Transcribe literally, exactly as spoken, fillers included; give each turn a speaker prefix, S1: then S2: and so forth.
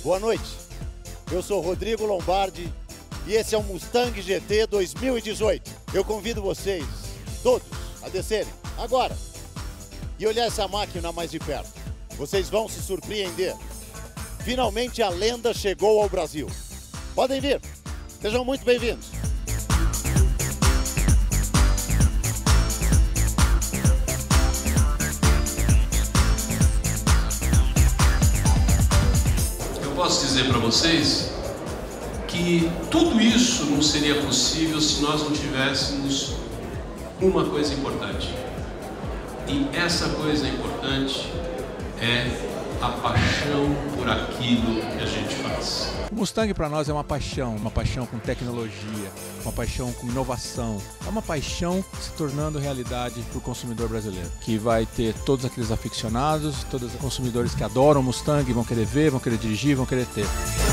S1: Boa noite, eu sou Rodrigo Lombardi e esse é o Mustang G T dois mil e dezoito. Eu convido vocês, todos, a descerem agora e olhar essa máquina mais de perto. Vocês vão se surpreender. Finalmente a lenda chegou ao Brasil. Podem vir, sejam muito bem-vindos.
S2: Posso dizer para vocês que tudo isso não seria possível se nós não tivéssemos uma coisa importante. E essa coisa importante é a paixão por aquilo que a gente faz.
S3: O Mustang para nós é uma paixão, uma paixão com tecnologia, uma paixão com inovação. É uma paixão se tornando realidade para o consumidor brasileiro, que vai ter todos aqueles aficionados, todos os consumidores que adoram o Mustang, vão querer ver, vão querer dirigir, vão querer ter.